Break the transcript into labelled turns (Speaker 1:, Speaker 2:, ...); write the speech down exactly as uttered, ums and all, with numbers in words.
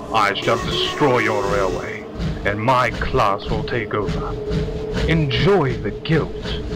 Speaker 1: I shall destroy your railway, and my class will take over. Enjoy the guilt